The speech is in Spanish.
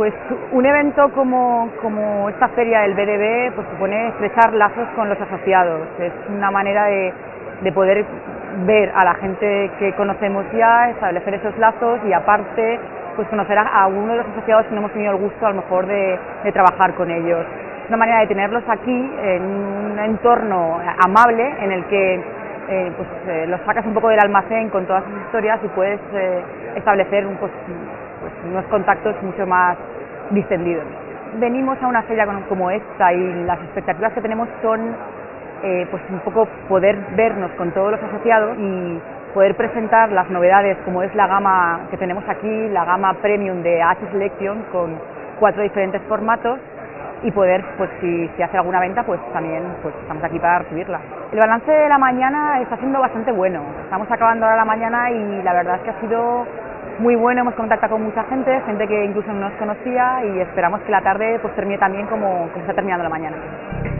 Pues un evento como esta feria del BDB pues supone estrechar lazos con los asociados, es una manera de poder ver a la gente que conocemos ya, establecer esos lazos y aparte pues conocer a algunos de los asociados que no hemos tenido el gusto a lo mejor de trabajar con ellos. Es una manera de tenerlos aquí en un entorno amable en el que los sacas un poco del almacén con todas sus historias y puedes establecer unos contactos mucho más distendidos. Venimos a una feria como esta y las expectativas que tenemos son un poco poder vernos con todos los asociados y poder presentar las novedades como es la gama que tenemos aquí, la gama premium de H Selection con 4 diferentes formatos y poder, pues si hace alguna venta, pues también estamos aquí para recibirla. El balance de la mañana está siendo bastante bueno, estamos acabando ahora la mañana y la verdad es que ha sido muy bueno, hemos contactado con mucha gente que incluso no nos conocía y esperamos que la tarde pues termine también como está terminando la mañana.